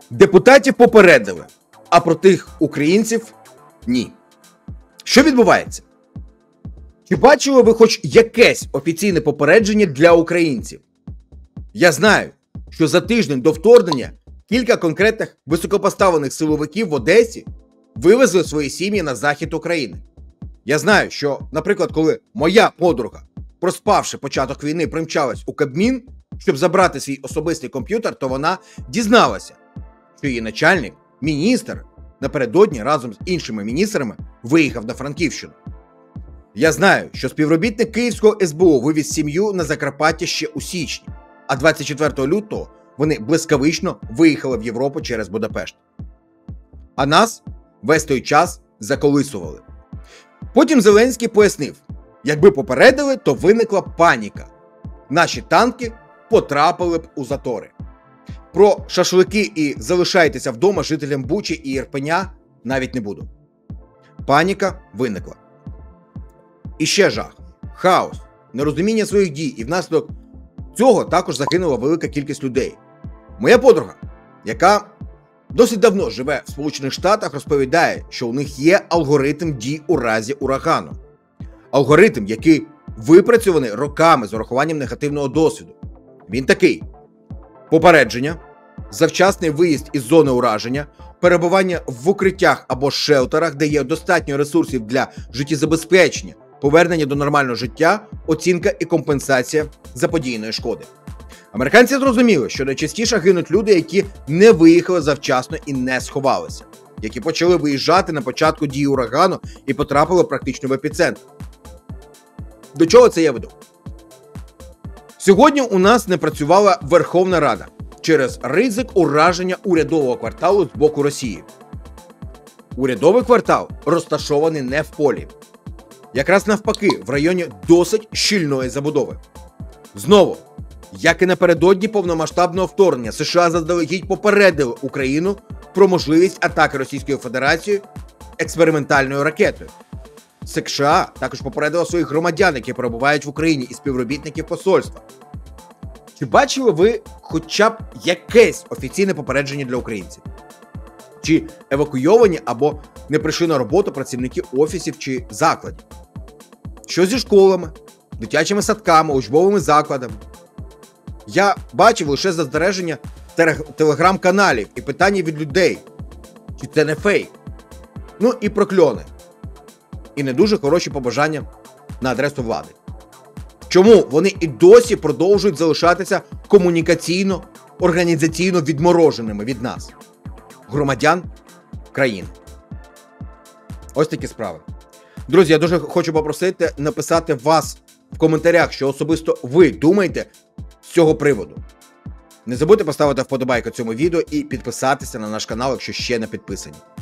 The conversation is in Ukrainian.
Депутатів попередили, а про тих українців – ні. Що відбувається? Чи бачили ви хоч якесь офіційне попередження для українців? Я знаю, що за тиждень до вторгнення кілька конкретних високопоставлених силовиків в Одесі вивезли свої сім'ї на захід України. Я знаю, що, наприклад, коли моя подруга, проспавши початок війни, примчалась у Кабмін, щоб забрати свій особистий комп'ютер, то вона дізналася, що її начальник, міністр, напередодні разом з іншими міністрами виїхав на Франківщину. Я знаю, що співробітник Київського СБУ вивіз сім'ю на Закарпаття ще у січні, а 24 лютого вони блискавично виїхали в Європу через Будапешт. А нас весь той час заколисували. Потім Зеленський пояснив, якби попередили, то виникла паніка. Наші танки потрапили б у затори. Про шашлики і залишайтеся вдома жителям Бучі і Ірпеня навіть не буду. Паніка виникла. І ще жах, хаос, нерозуміння своїх дій, і внаслідок цього також загинула велика кількість людей. Моя подруга, яка досить давно живе в Сполучених Штатах, розповідає, що у них є алгоритм дій у разі урагану. Алгоритм, який випрацьований роками з урахуванням негативного досвіду. Він такий: попередження, завчасний виїзд із зони ураження, перебування в укриттях або шелтерах, де є достатньо ресурсів для життєзабезпечення, повернення до нормального життя, оцінка і компенсація заподіяної шкоди. Американці зрозуміли, що найчастіше гинуть люди, які не виїхали завчасно і не сховалися, які почали виїжджати на початку дії урагану і потрапили практично в епіцентр. До чого це я веду? Сьогодні у нас не працювала Верховна Рада через ризик ураження урядового кварталу з боку Росії. Урядовий квартал розташований не в полі. Якраз навпаки, в районі досить щільної забудови. Знову, як і напередодні повномасштабного вторгнення, США заздалегідь попередили Україну про можливість атаки Російської Федерації експериментальною ракетою. США також попередила своїх громадян, які перебувають в Україні, і співробітників посольства. Чи бачили ви хоча б якесь офіційне попередження для українців? Чи евакуйовані або не прийшли на роботу працівники офісів чи закладів? Що зі школами, дитячими садками, учбовими закладами? Я бачив лише застереження телеграм-каналів і питання від людей. Чи це не фейк? Ну і прокльони. І не дуже хороші побажання на адресу влади. Чому вони і досі продовжують залишатися комунікаційно, організаційно відмороженими від нас, громадян країни? Ось такі справи. Друзі, я дуже хочу попросити написати вас в коментарях, що особисто ви думаєте з цього приводу. Не забудьте поставити вподобайку цьому відео і підписатися на наш канал, якщо ще не підписані.